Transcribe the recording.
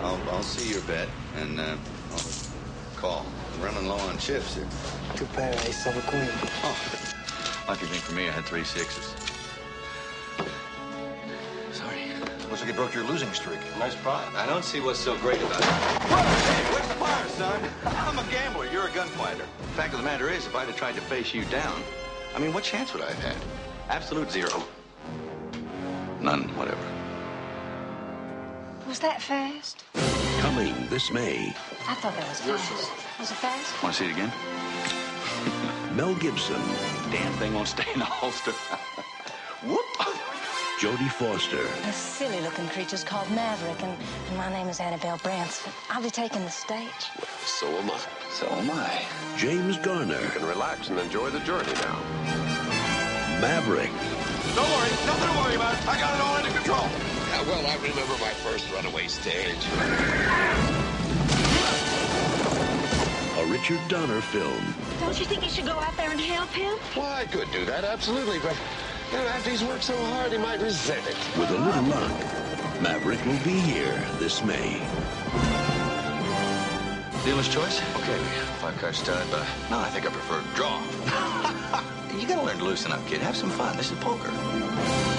I'll see your bet, and I'll call. I'm running low on chips here. Two pair, ace, silver, queen. Oh, lucky thing for me, I had 3 sixes. Sorry. Looks like you broke your losing streak. Nice pot. I don't see what's so great about it. Hey, what's the fire, son? I'm a gambler. You're a gunfighter. Fact of the matter is, if I'd have tried to face you down, I mean, what chance would I have had? Absolute zero. None, whatever. Was that fast? Coming this May. I thought that was fast. Was it fast? Want to see it again? Mel Gibson, Damn thing won't stay in the holster. Whoop! Jodie Foster, A silly-looking creature's called Maverick, and my name is Annabelle Bransford. I'll be taking the stage. So am I. So am I. James Garner, You can relax and enjoy the journey now. Maverick, Don't worry. Nothing to worry about. I got it all under control. Yeah, well, I remember my first runaway stage. a Richard Donner film. Don't you think you should go out there and help him? Well, I could do that, absolutely, but after he's worked so hard, he might resent it. With a little luck, Maverick will be here this May. Dealer's choice? Okay, 5-card stud, but no, I think I prefer draw. You gotta learn to loosen up, kid. Have some fun. This is poker.